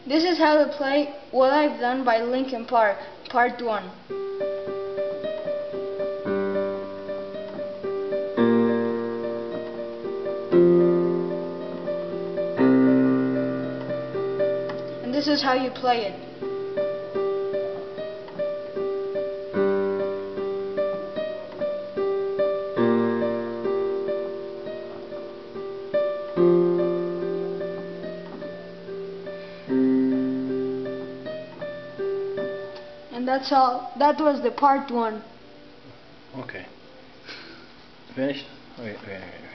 This is how to play What I've Done by Linkin Park, Part 1. And this is how you play it. And that's all. That was the Part 1. Okay. Finished? Okay.